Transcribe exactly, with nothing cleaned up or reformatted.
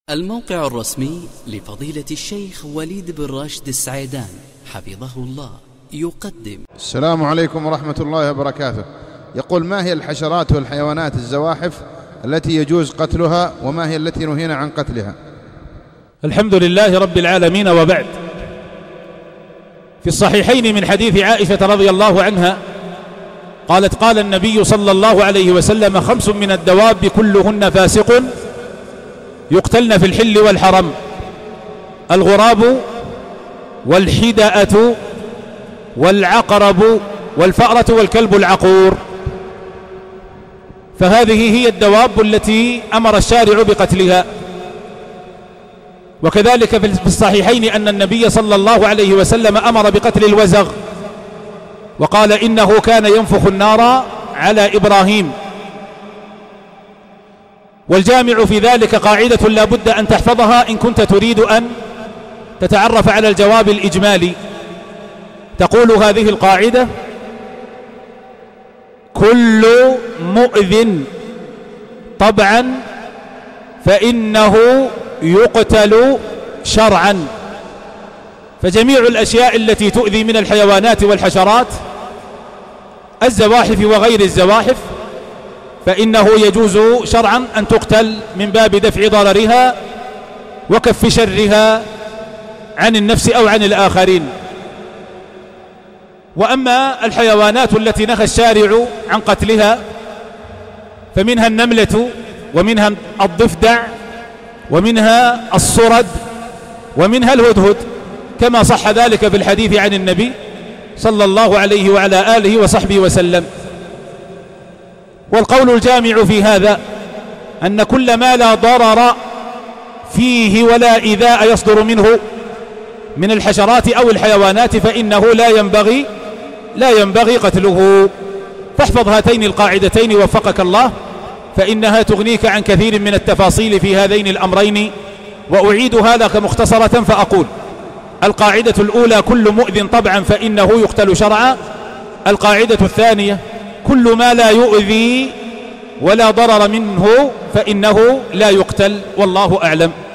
الموقع الرسمي لفضيلة الشيخ وليد بن راشد السعيدان حفظه الله يقدم. السلام عليكم ورحمة الله وبركاته. يقول: ما هي الحشرات والحيوانات الزواحف التي يجوز قتلها، وما هي التي نهينا عن قتلها؟ الحمد لله رب العالمين، وبعد. في الصحيحين من حديث عائشة رضي الله عنها قالت: قال النبي صلى الله عليه وسلم: خمس من الدواب كلهن فاسق يقتلن في الحل والحرم: الغراب والحدأة والعقرب والفأرة والكلب العقور. فهذه هي الدواب التي أمر الشارع بقتلها. وكذلك في الصحيحين أن النبي صلى الله عليه وسلم أمر بقتل الوزغ، وقال: إنه كان ينفخ النار على إبراهيم. والجامع في ذلك قاعدة لا بد أن تحفظها إن كنت تريد أن تتعرف على الجواب الإجمالي. تقول هذه القاعدة: كل مؤذٍ طبعا فإنه يقتل شرعا. فجميع الأشياء التي تؤذي من الحيوانات والحشرات، الزواحف وغير الزواحف، فإنه يجوز شرعا أن تقتل من باب دفع ضررها وكف شرها عن النفس أو عن الآخرين. وأما الحيوانات التي نهى الشارع عن قتلها فمنها النملة، ومنها الضفدع، ومنها الصرد، ومنها الهدهد، كما صح ذلك في الحديث عن النبي صلى الله عليه وعلى آله وصحبه وسلم. والقول الجامع في هذا أن كل ما لا ضرر فيه ولا إيذاء يصدر منه من الحشرات أو الحيوانات فإنه لا ينبغي لا ينبغي قتله. فاحفظ هاتين القاعدتين وفقك الله، فإنها تغنيك عن كثير من التفاصيل في هذين الأمرين. وأعيدها لك مختصرة فأقول: القاعدة الأولى: كل مؤذٍ طبعا فإنه يقتل شرعا. القاعدة الثانية: كل ما لا يؤذي ولا ضرر منه فإنه لا يقتل. والله أعلم.